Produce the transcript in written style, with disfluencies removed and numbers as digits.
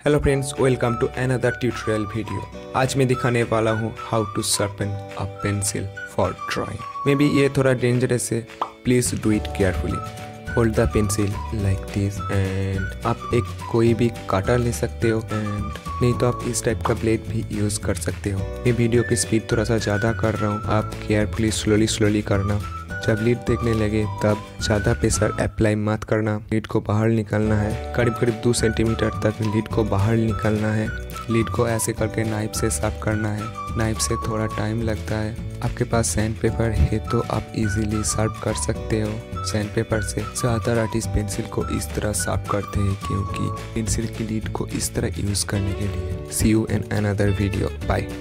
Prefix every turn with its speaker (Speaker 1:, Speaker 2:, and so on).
Speaker 1: Hello friends, welcome to another tutorial video. आज मैं दिखाने वाला हूँ how to sharpen a pencil for drawing. Maybe ये थोड़ा डेंजरस है, please do it carefully. Hold the pencil like this and आप एक कोई भी काटर ले सकते हो एंड नहीं तो आप इस टाइप का ब्लेड भी यूज़ कर सकते हो। मैं वीडियो की स्पीड थोड़ा सा ज़्यादा कर रहा हूँ, आप केयरफुली स्लोली करना। जब लीड देखने लगे तब ज़्यादा प्रेशर अप्लाई मत करना। लीड को बाहर निकालना है, करीब करीब 2 सेंटीमीटर तक लीड को बाहर निकालना है। लीड को ऐसे करके नाइफ से साफ करना है। नाइफ से थोड़ा टाइम लगता है। आपके पास सैंड पेपर है तो आप इजीली शार्प कर सकते हो। सैंड पेपर से ज़्यादातर आर्टिस्ट पेंसिल को इस तरह साफ करते हैं क्योंकि पेंसिल की लीड को इस तरह यूज़ करने के लिए। See you in another video, bye.